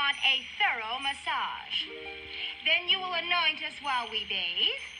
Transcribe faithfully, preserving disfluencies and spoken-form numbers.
want a thorough massage. Then you will anoint us while we bathe.